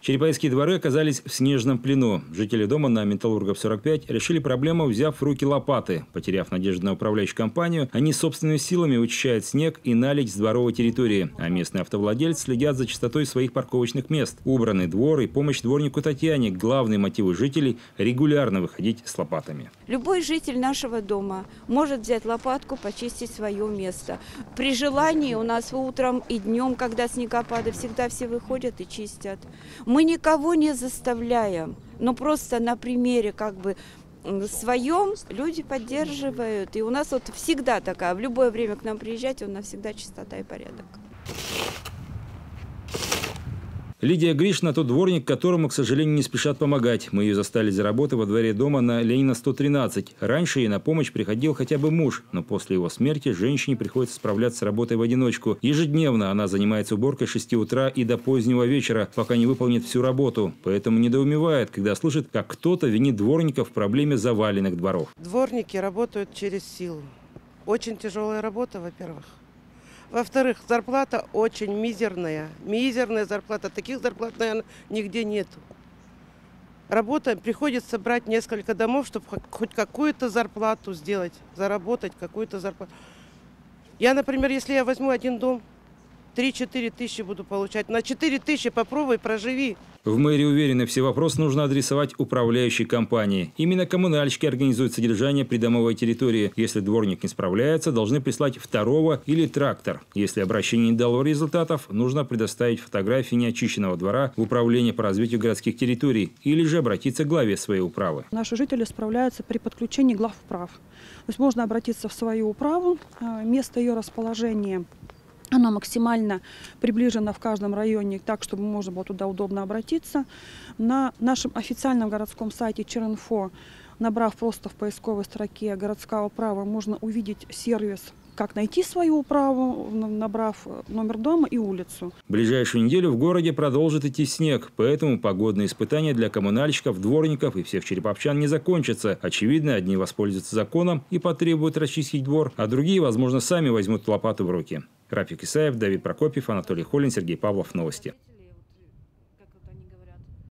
Череповецкие дворы оказались в снежном плену. Жители дома на Металлургов 45 решили проблему, взяв в руки лопаты. Потеряв надежду на управляющую компанию, они собственными силами вычищают снег и наледь с дворовой территории. А местные автовладельцы следят за чистотой своих парковочных мест. Убранный двор и помощь дворнику Татьяне – главные мотивы жителей регулярно выходить с лопатами. Любой житель нашего дома может взять лопатку, почистить свое место. При желании у нас утром и днем, когда снегопады, всегда все выходят и чистят. Мы никого не заставляем, но просто на примере своем люди поддерживают. И у нас вот всегда такая, в любое время к нам приезжать, у нас всегда чистота и порядок. Лидия Гришна – тот дворник, которому, к сожалению, не спешат помогать. Мы ее застали за работой во дворе дома на Ленина 113. Раньше ей на помощь приходил хотя бы муж, но после его смерти женщине приходится справляться с работой в одиночку. Ежедневно она занимается уборкой с 6 утра и до позднего вечера, пока не выполнит всю работу. Поэтому недоумевает, когда слышит, как кто-то винит дворника в проблеме заваленных дворов. Дворники работают через силу. Очень тяжелая работа, во-первых. Во-вторых, зарплата очень мизерная. Мизерная зарплата. Таких зарплат, наверное, нигде нет. Работа, приходится брать несколько домов, чтобы хоть какую-то зарплату сделать, заработать какую-то зарплату. Я, например, если я возьму один дом, 3-4 тысячи буду получать. На 4 тысячи попробуй, проживи. В мэрии уверены, все вопросы нужно адресовать управляющей компании. Именно коммунальщики организуют содержание придомовой территории. Если дворник не справляется, должны прислать второго или трактор. Если обращение не дало результатов, нужно предоставить фотографии неочищенного двора в управление по развитию городских территорий или же обратиться к главе своей управы. Наши жители справляются при подключении главуправ. То есть можно обратиться в свою управу, место ее расположения – она максимально приближена в каждом районе, так, чтобы можно было туда удобно обратиться. На нашем официальном городском сайте ЧР.Инфо, набрав просто в поисковой строке «Городская управа», можно увидеть сервис, как найти свою управу, набрав номер дома и улицу. В ближайшую неделю в городе продолжит идти снег, поэтому погодные испытания для коммунальщиков, дворников и всех череповчан не закончатся. Очевидно, одни воспользуются законом и потребуют расчистить двор, а другие, возможно, сами возьмут лопату в руки. Рафик Исаев, Давид Прокопьев, Анатолий Холин, Сергей Павлов. Новости.